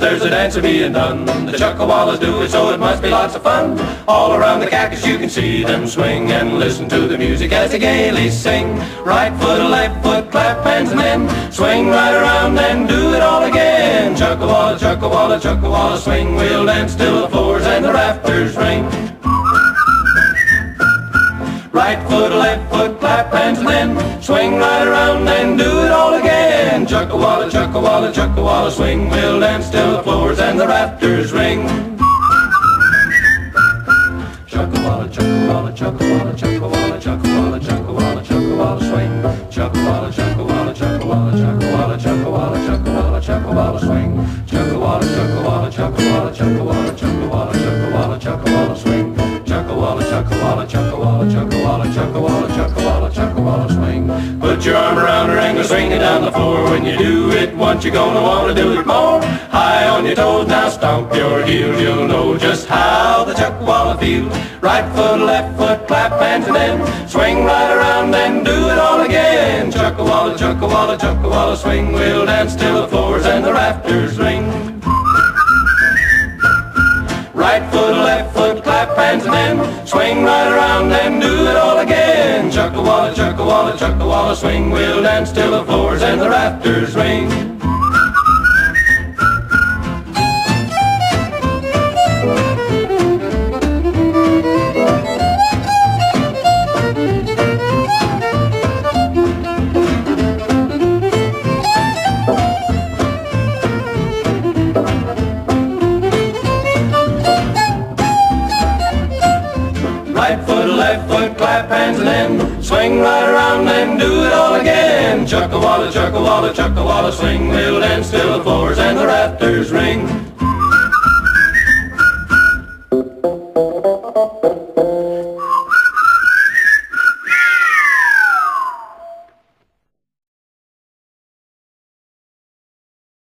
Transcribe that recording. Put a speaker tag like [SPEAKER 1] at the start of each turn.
[SPEAKER 1] there's a dancer being done. The Chuckawallas do it, so it must be lots of fun. All around the cactus you can see them swing, and listen to the music as they gaily sing. Right foot, left foot, clap hands and then swing right around and do it all again. Chuckawalla, Chuckawalla, Chuckawalla, swing. We'll dance till the floors and the rafters ring. Right foot, left foot, clap hands and then swing right around and do it all again. Chuckawalla, Chuckawalla, Chuckawalla, swing. We'll dance till the floors and the rafters ring. Chuckawalla, Chuckawalla, Chuckawalla, Chuckawalla, Chuckawalla, Chuckawalla, Chuckawalla, swing. Chuckawalla, Chuckawalla, Chuckawalla, Chuckawalla, Chuckawalla, Chuckawalla, Chuckawalla, swing. Chuckawalla, Chuckawalla, Chuckawalla, Chuckawalla, Chuckawalla, Chuckawalla, Chuckawalla, swing. Chuckawalla, Chuckawalla, Chuckawalla, Chuckawalla, Chuckawalla, Chuckawalla, Chuckawalla, swing. Put your arm around her and go swinging down the floor. When you do it once, you're gonna wanna do it more. High on your toes, now stomp your heels. You'll know just how the Chuckawalla feels. Right foot, left foot, clap hands and then swing right around and do it all again. Chuckawalla, Chuckawalla, Chuckawalla, swing. We'll dance till the floors and the rafters ring. Right foot, left foot, clap hands and then swing right around and do it all again. Chuckawalla, Chuckawalla, Chuckawalla, swing. We'll dance till the floors and the rafters ring. Right foot, left foot, clap hands and then swing right around and do it all again. Chuckawalla, Chuckawalla, Chuckawalla, swing. We'll dance till the floors and the rafters ring.